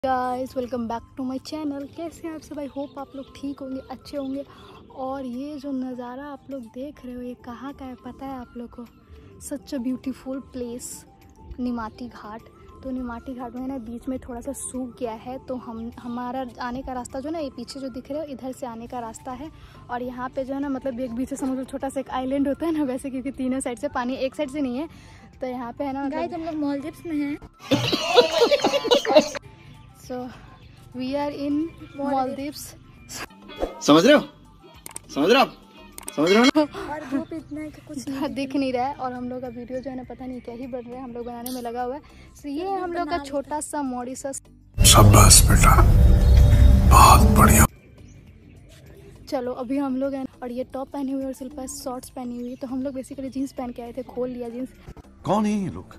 Guys welcome back to my channel. कैसे हैं आप सब? आई होप आप लोग ठीक होंगे, अच्छे होंगे। और ये जो नज़ारा आप लोग देख रहे हो ये कहाँ का है पता है आप लोग को? Such a beautiful place, Nimati Ghat. तो निमाती घाट में ना बीच में थोड़ा सा सूख गया है, तो हमारा आने का रास्ता जो ना ये पीछे जो दिख रहे हो इधर से आने का रास्ता है। और यहाँ पे जो है ना मतलब एक बीच से समुद्र छोटा सा एक आइलैंड होता है ना वैसे, क्योंकि तीनों साइड से पानी, एक साइड से नहीं है। तो यहाँ पे है ना गाइस हम लोग मालदीव्स में हैं। So we are in Maldives. समझ रहे हो? समझ रहे हो आप? समझ रहे हो ना? और धूप इतना है कि कुछ दिख नहीं रहा है। और हम लोग का वीडियो जो है ना पता नहीं क्या ही बन रहा है, हम लोग बनाने में लगा हुआ है। तो ये है हम लोग का छोटा सा मॉरिशस। शाबाश बेटा, बहुत बढ़िया। चलो अभी हम लोग हैं और ये टॉप पहनी हुई और शिल्पा शॉर्ट्स पहनी हुई। तो हम लोग बेसिकली जीन्स पहन के आए थे, खोल लिया जीन्स। कौन है ये लोग?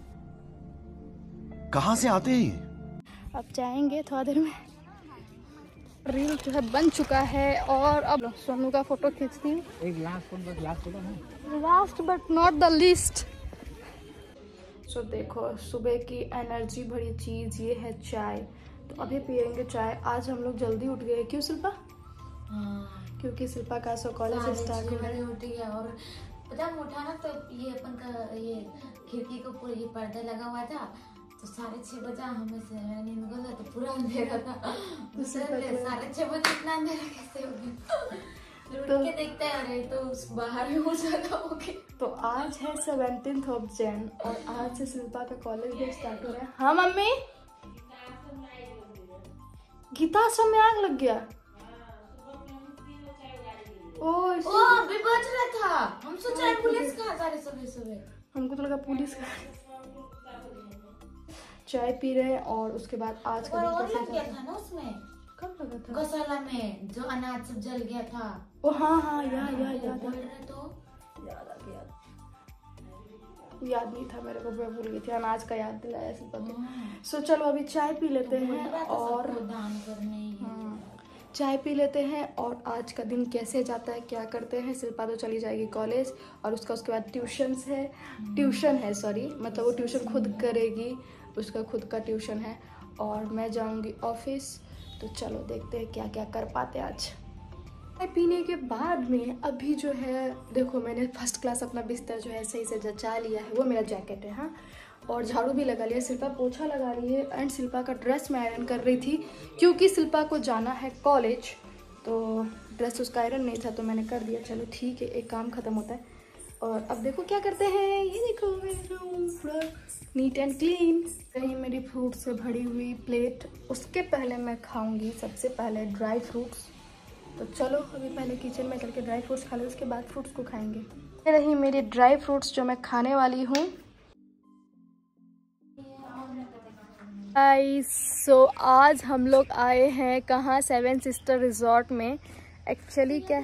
कहाँ से आते हैं ये? अब जाएंगे थोड़ा देर में। रील जो है बन चुका है और अब सोनू का फोटो खींचती हूँ। एक last but not the least. So देखो सुबह की एनर्जी भरी चीज़ ये है चाय। तो अभी पियेंगे चाय। आज हम लोग जल्दी उठ गए। क्यों शिल्पा? क्योंकि शिल्पा का सो कॉलेज स्टार्ट हो गया। उठी है और पता हम उठा ना तो ये अपन का ये खिड़की को पूरा ये पर्दा लगा हुआ था। तो 6:30 बजा हमें से नींद खुला तो पूरा अंधेरा था। तो 6:30 बजे इतना अंधेरा कैसे हो गया? तो के देखते हैं अरे तो बाहर में हो जाता हो गया। तो आज है 17th of Jan और आज से शिल्पा का कॉलेज भी स्टार्ट हो रहा है। हाँ मम्मी, गीता आश्रम में आग लग गया। ओ अभी बज रहा था, हम सोचा पुलिस कहाँ जा रहे सुबह। हमको तो लगा पुलिस का। चाय पी रहे हैं और उसके बाद आज का और लग गया था ना उसमें। कब लगा था? गौशाला में जो अनाज सब जल गया था। ओ हाँ याद बोल रहे तो याद आ गया। याद नहीं था मेरे को, मैं भूल गई थी। अनाज का याद दिलाया शिल्पा तो। सो चलो अभी चाय पी लेते हैं और दान करने चाय पी लेते हैं। और आज का दिन कैसे जाता है, क्या करते हैं। शिल्पा तो चली जाएगी कॉलेज और उसके बाद ट्यूशन है सॉरी, मतलब वो ट्यूशन खुद करेगी, उसका खुद का ट्यूशन है। और मैं जाऊंगी ऑफिस। तो चलो देखते हैं क्या क्या कर पाते आज। चाय पीने के बाद में अभी जो है देखो मैंने फर्स्ट क्लास अपना बिस्तर जो है सही से जचा लिया है। वो मेरा जैकेट है हाँ। और झाड़ू भी लगा लिया, शिल्पा पोछा लगा रही है। एंड शिल्पा का ड्रेस मैं आयरन कर रही थी क्योंकि शिल्पा को जाना है कॉलेज। तो ड्रेस उसका आयरन नहीं था तो मैंने कर दिया। चलो ठीक है, एक काम ख़त्म होता है। और अब देखो क्या करते हैं। ये देखो मेरा रूम पूरा नीट एंड क्लीन। रही मेरी फ्रूट से भरी हुई प्लेट। उसके पहले मैं खाऊंगी सबसे पहले ड्राई फ्रूट्स। तो चलो अभी पहले किचन में करके ड्राई फ्रूट्स खा लो, उसके बाद फ्रूट्स को खाएंगे। ये रही मेरी ड्राई फ्रूट्स जो मैं खाने वाली हूँ। सो आज हम लोग आए हैं कहाँ? 7 सिस्टर रिजॉर्ट में। एक्चुअली क्या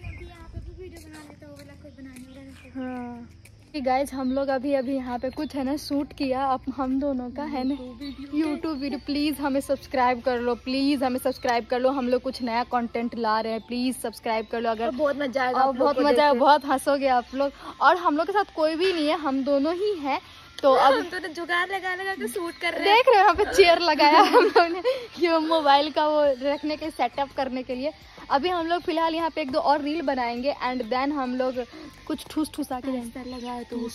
हाँ गाइज हम लोग अभी यहाँ पे कुछ है ना शूट किया। अब हम दोनों का है ना यूट्यूब वीडियो। प्लीज़ हमें सब्सक्राइब कर लो, प्लीज़ हमें सब्सक्राइब कर लो। हम लोग कुछ नया कंटेंट ला रहे हैं, प्लीज़ सब्सक्राइब कर लो। अगर बहुत मजा आएगा, बहुत मजा आएगा, बहुत हंसोगे आप लोग। और हम लोग के साथ कोई भी नहीं है, हम दोनों ही हैं। तो अब तो जुगाड़ लगा के शूट कर रहे हैं। देख रहे हो यहाँ पे चेयर लगाया हम लोग ने ये मोबाइल का वो रखने के सेटअप करने के लिए। अभी हम लोग फिलहाल यहाँ पे 1-2 और रील बनाएंगे एंड देन हम लोग कुछ ठूस-ठूसा के लगाए तो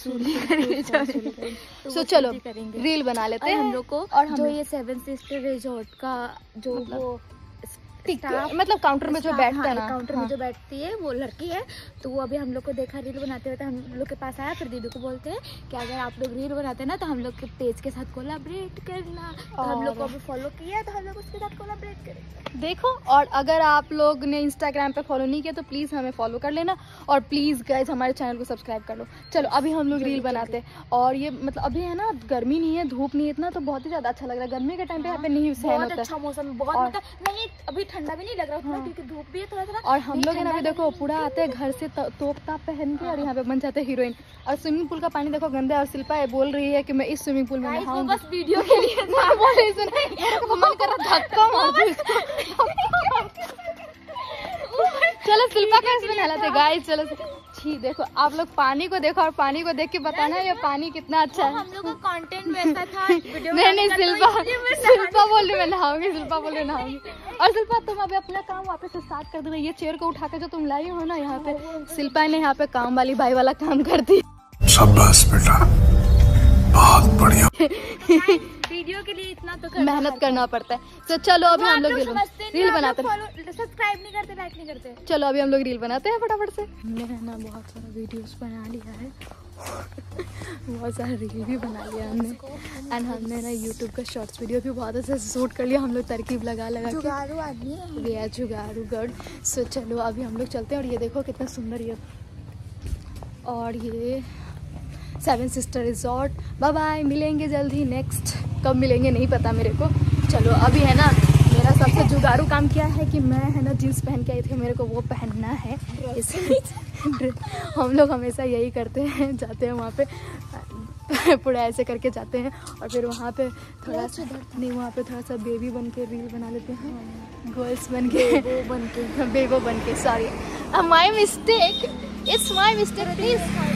सो चलो रील बना लेते हैं हम लोग को। और जो ये 7 सिस्टर रिजॉर्ट का जो वो मतलब काउंटर में जो बैठता है ना, काउंटर में जो बैठती है वो लड़की है। तो वो अभी हम लोग को देखा रील बनाते हुए, तो हम लोग के पास आया। फिर दीदी को बोलते हैं कि अगर आप लोग रील बनाते हैं ना तो हम लोग के पेज के साथ कोलैबोरेट करना। तो हम लोग को अभी फॉलो किया तो हम लोग उसके साथ कोलैबोरेट करेंगे। देखो, और अगर आप लोग ने इंस्टाग्राम पे फॉलो नहीं किया तो प्लीज़ हमें फॉलो कर लेना। और प्लीज़ गाइज हमारे चैनल को सब्सक्राइब कर लो। चलो अभी हम लोग रील बनाते हैं। और ये मतलब अभी है ना गर्मी नहीं है, धूप नहीं है इतना, तो बहुत ही ज़्यादा अच्छा लग रहा है। गर्मी के टाइम पे यहाँ पे नहीं सहन होता। अच्छा मौसम, बहुत मतलब नहीं अभी ठंडा भी नहीं लग रहा क्योंकि धूप भी है थोड़ा। और हम लोग है ना देखो पूरा आते हैं घर से तोप ताप पहन के और यहाँ पे बन जाते हैं हीरोइन। और स्विमिंग पूल का पानी देखो गंदा है। और शिल्पा बोल रही है कि मैं इस स्विमिंग पूल में नहाऊंगी। बस वीडियो के लिए ना बोल रही सुन, मन कर रहा धक्का मार। चलो शिल्पा का इसमें नहलाते गाइस। चलो छी देखो, आप लोग पानी को देखो और पानी को देख के बताना ये पानी कितना अच्छा है। हम लोग का कंटेंट वैसा था वीडियो नहीं शिल्पा बोल रही मैं नहाऊंगी, शिल्पा बोल रही नहाऊंगी। और शिल्पा तुम अभी अपना काम वापस से स्टार्ट कर देना। ये चेयर को उठा के जो तुम लाई हो ना यहाँ पे, शिल्पा ने यहाँ पे काम वाली भाई वाला काम कर दी। शाबाश बेटा, बहुत बढ़िया। वीडियो के लिए इतना तो मेहनत करना पड़ता है। तो चलो अभी हम लोग रील बनाते हैं। सब्सक्राइब नहीं करते, लाइक नहीं करते। चलो अभी हम लोग रील बनाते हैं फटाफट से। हमने है ना बहुत सारा वीडियोस बना लिया है, बहुत सारा रील भी बना लिया हमने। एंड हमने ना यूट्यूब का शॉर्ट्स वीडियो भी बहुत अच्छे से शूट कर लिया हम लोग, तरकीब लगा के। जुगाड़ू आदमी है। जुगाड़ू गढ़। सो चलो अभी हम लोग चलते हैं। और ये देखो कितना सुंदर ये, और ये 7 सिस्टर रिजॉर्ट। बाय बाय, मिलेंगे जल्दी। नेक्स्ट कब मिलेंगे नहीं पता मेरे को। चलो अभी है ना मेरा सबसे जुगाड़ू काम क्या है कि मैं है ना जीन्स पहन के आई थी, मेरे को वो पहनना है। हम लोग हमेशा यही करते हैं, जाते हैं वहाँ पे पूरा ऐसे करके जाते हैं और फिर वहाँ पे थोड़ा सा नहीं, वहाँ पे थोड़ा सा बेबी बन के रील बना लेते हैं। गर्ल्स बन के बेबो बन के sorry, my mistake, it's my mistake please.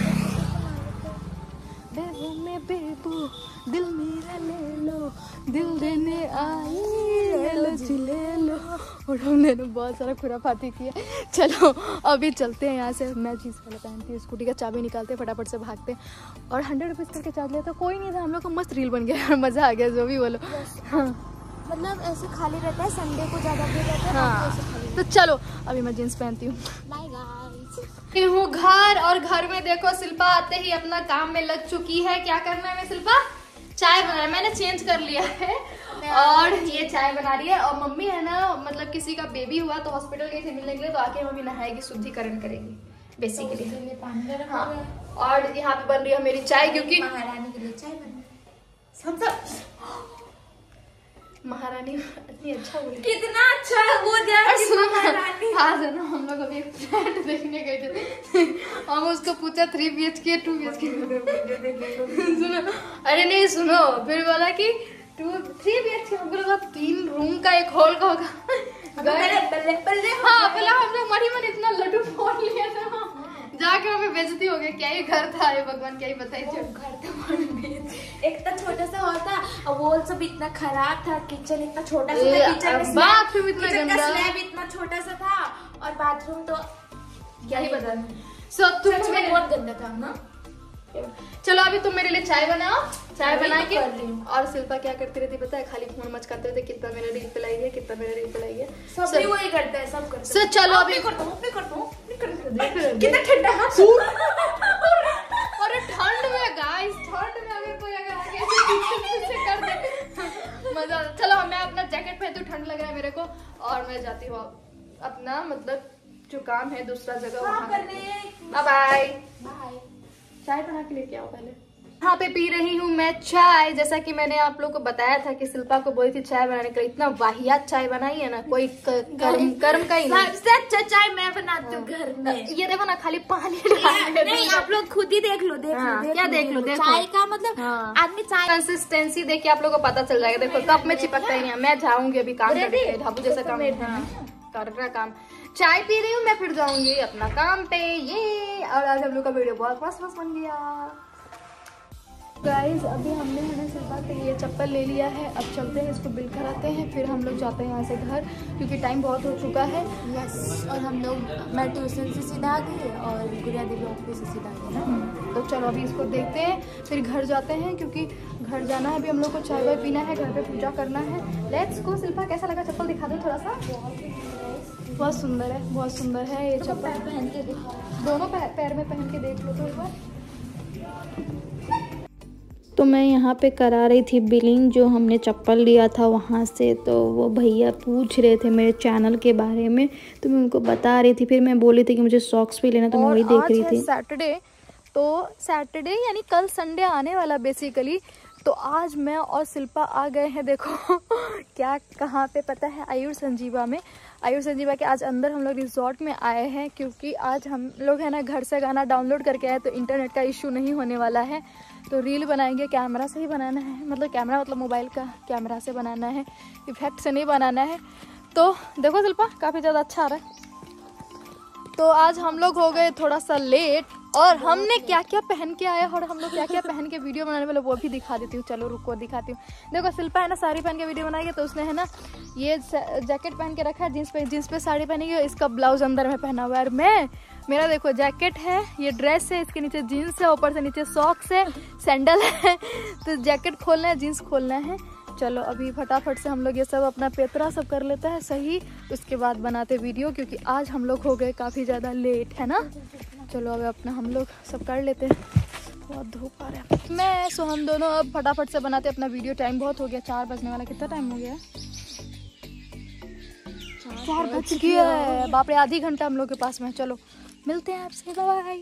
बेबो में बेबो दिल मेरा ले लो, दिल देने आई ले लो जी ले लो। और हमने बहुत सारा खुराफाती किया। चलो अभी चलते हैं यहाँ से। मैं चीज़ पहले पहनती हूँ, स्कूटी का चाबी निकालते हैं, फटाफट से भागते हैं। और 100 रुपीज़ करके चार्ज लेता, कोई नहीं था। हम लोग का मस्त रील बन गया और मज़ा आ गया, जो भी बोलो। हाँ मतलब ऐसे खाली रहता है, संडे को ज़्यादा भीड़ रहता है। हाँ तो चलो अभी मैं जीन्स पहनती हूँ। Bye guys. हूँ घर, और घर में देखो शिल्पा आते ही अपना काम में लग चुकी है। क्या करना है मैं शिल्पा? चाय बना रहा है, मैंने चेंज कर लिया है और ये चाय बना रही है। और मम्मी है ना, मतलब किसी का बेबी हुआ तो हॉस्पिटल गई थी मिलने के लिए, तो आके मम्मी नहाएगी, शुद्धिकरण करेगी बेसिकली। हाँ और यहाँ पे बन रही है मेरी चाय, क्योंकि महारानी के लिए चाय बना। महारानी इतनी अच्छा बोली, कितना अच्छा है वो महारानी। आज है ना हम लोग अभी एक फ्लैट देखने गए थे। हम उसको पूछा 3 BHK 2 BHK। सुनो, अरे नहीं सुनो, फिर बोला कि 3 BHK। हमको लगा 3 रूम का एक हॉल का होगा। हाँ पहले हम लोग मरी मन इतना लड्डू फोड़ लिया था, जाके हमें बेइज्जती हो गई। क्या ही घर था ये, भगवान क्या ही बताइए। घर था एक तो छोटा सा हॉल था और वो सब इतना खराब था। किचन इतना छोटा सा था, बाथरूम इतना गंदा, स्लैब इतना छोटा सा था और बाथरूम तो क्या ही बताना। सब सच में बहुत गंदा था ना। चलो अभी तुम मेरे लिए चाय बनाओ, चाय बना के। और शिल्पा क्या करती रहती पता है, खाली फोन मचकाते रहते, कितना मेरा रील पे लाई है, कितना मेरा रील पे लाई है। सब भी वही करते हैं, सब करते हैं। चलो अभी करता हूँ कितना ठंडा है। अरे ठंड में गाइस, ठंड में अगर कोई अगर आगे कर दे मजा। चलो मैं अपना जैकेट पहनती हूँ, ठंड लग रहा है मेरे को। और मैं जाती हूँ अपना मतलब जो काम है दूसरा जगह। Bye bye. चाय बना के लेके आओ पहले। यहाँ पे पी रही हूँ मैं चाय। जैसा कि मैंने आप लोगों को बताया था कि शिल्पा को बोली थी चाय बनाने के लिए, इतना वाहियात चाय बनाई है ना, कोई कर्म का ही नहीं। सबसे अच्छा चाय मैं बनाती हूँ घर में। ये देखो ना, खाली पानी नहीं, आप लोग खुद ही देख लो। क्या देख लो? चाय का मतलब आदमी चाय कंसिस्टेंसी देख के आप लोगों को पता चल जाएगा। देखो कप में चिपकता ही नहीं। मैं जाऊंगी अभी काम करके, ढाबू जैसा काम करना काम। चाय पी रही हूँ मैं, फिर जाऊंगी अपना काम पे। ये और आज हम लोग का वीडियो बहुत मस्त बन गया गाइस। अभी हमने है ना शिल्पा के लिए चप्पल ले लिया है। अब चलते हैं, इसको बिल कराते हैं, फिर हम लोग जाते हैं यहाँ से घर, क्योंकि टाइम बहुत हो चुका है। यस, और हम लोग मैं ट्यूशन से सीधा आ गई और गुड़िया देवी ऑफिस से सीधा आ गई ना। तो चलो अभी इसको देखते हैं, फिर घर जाते हैं, क्योंकि घर जाना है अभी हम लोग को। चाय वाय पीना है, घर पे पूजा करना है। Let's go. शिल्पा कैसा लगा चप्पल? दिखा दो थोड़ा सा। बहुत सुंदर है, बहुत सुंदर है ये चप्पल। पहन के देखो, दोनों पैर में पहन के देख लो तो एक बार। तो मैं यहाँ पे करा रही थी बिलिंग, जो हमने चप्पल लिया था वहाँ से। तो वो भैया पूछ रहे थे मेरे चैनल के बारे में, तो मैं उनको बता रही थी। फिर मैं बोली थी कि मुझे सॉक्स भी लेना, तो मैं वही देख रही थी। सैटरडे, तो सैटरडे यानी कल संडे आने वाला बेसिकली। तो आज मैं और शिल्पा आ गए हैं, देखो क्या कहाँ पे पता है, आयुर संजीवा में। आयुर संजीवा के आज अंदर हम लोग रिजॉर्ट में आए हैं, क्योंकि आज हम लोग है ना घर से गाना डाउनलोड करके आए, तो इंटरनेट का इशू नहीं होने वाला है। तो रील बनाएंगे, कैमरा से ही बनाना है, मतलब कैमरा मतलब मोबाइल का कैमरा से बनाना है, इफेक्ट से नहीं बनाना है। तो देखो शिल्पा काफ़ी ज़्यादा अच्छा आ रहा है। तो आज हम लोग हो गए थोड़ा सा लेट और हमने क्या क्या पहन के आए और हम लोग क्या क्या पहन के वीडियो बनाने वाले वो भी दिखा देती हूँ। चलो रुको दिखाती हूँ। देखो शिल्पा है ना साड़ी पहन के वीडियो बनाएगी तो उसने है ना ये जैकेट पहन के रखा है, जीन्स पे साड़ी पहनेगी, इसका ब्लाउज अंदर में पहना हुआ है। और मेरा देखो जैकेट है, ये ड्रेस है, इसके नीचे जीन्स है, ऊपर से नीचे सॉक्स है, सैंडल है। तो जैकेट खोलना है, जीन्स खोलना है। चलो अभी फटाफट से हम लोग ये सब अपना पेतरा सब कर लेते हैं सही, उसके बाद बनाते वीडियो, क्योंकि आज हम लोग हो गए काफ़ी ज़्यादा लेट है ना। चलो अब अपना हम लोग सब कर लेते हैं, बहुत धूप आ रहा है। हम दोनों अब फटाफट से बनाते अपना वीडियो। टाइम बहुत हो गया, 4 बजने वाला। कितना टाइम हो गया? 4 बज गया है। बाप रे, आधी घंटा हम लोग के पास में। चलो मिलते हैं आपसे, बाय।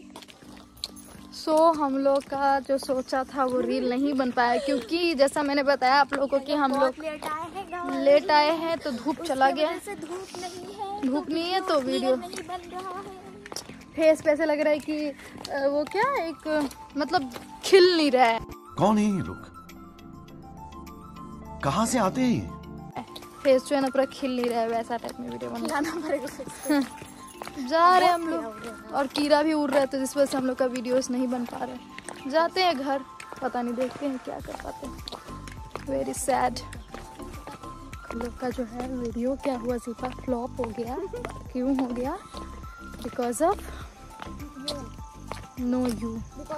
हम लोग का जो सोचा था वो रील नहीं बन पाया, क्योंकि जैसा मैंने बताया आप लोगों को कि हम लोग लेट आए हैं तो धूप चला गया। धूप नहीं है तो वीडियो फेस पे ऐसे लग रहा है कि वो क्या एक मतलब खिल नहीं रहा है। कौन है ये लोग, कहाँ से आते हैं? फेस जो है ना पूरा खिल नहीं रहा है, वैसा टाइप में वीडियो बनाना पड़ेगा। जा रहे हम लोग और कीड़ा भी उड़ रहा है, तो जिस वजह से हम लोग का वीडियोस नहीं बन पा रहे। जाते हैं घर, पता नहीं देखते हैं क्या कर पाते हैं। Very sad. हम लोग का जो है वीडियो क्या हुआ, सीधा फ्लॉप हो गया। क्यों हो गया? Because of no you.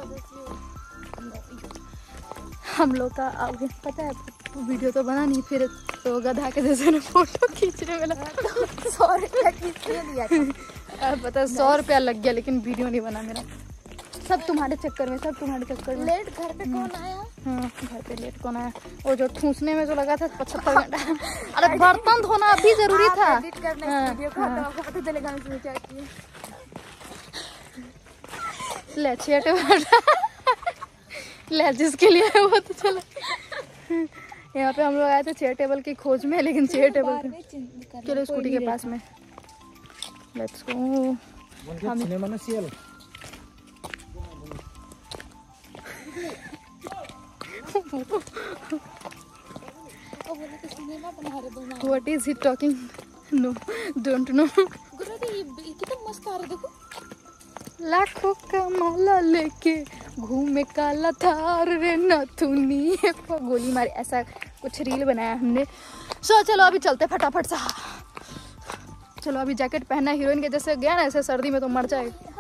हम लोग का अब पता है वीडियो तो बना नहीं, फिर तो गधा के जैसे ना फोटो खींचने में लगा 100 रुपया खींचने दिया था। पता है 100 रुपया लग गया, लेकिन वीडियो नहीं बना मेरा। सब तुम्हारे चक्कर में, सब तुम्हारे चक्कर में। लेट घर पे कौन आया? हाँ घर पे लेट कौन आया? वो जो ठूसने में जो लगा था 75 घंटा। अरे बर्तन धोना अभी जरूरी था। ले ले जिसके लिए वो तो चलो। यहाँ पे हम लोग आए थे चेयर टेबल की खोज में, लेकिन चेयर टेबल चलो स्कूटी के पास में। Let's go. What is he talking? No, don't know. कितना मस्त आ रहा है देखो। लाखों का माला लेके घूमे काला थार रे नथुनी। गोली मारी, ऐसा कुछ रील बनाया हमने। चलो अभी चलते फटाफट से। चलो अभी जैकेट पहना हीरोइन के जैसे गया ना, ऐसे सर्दी में तो मर जाएगा।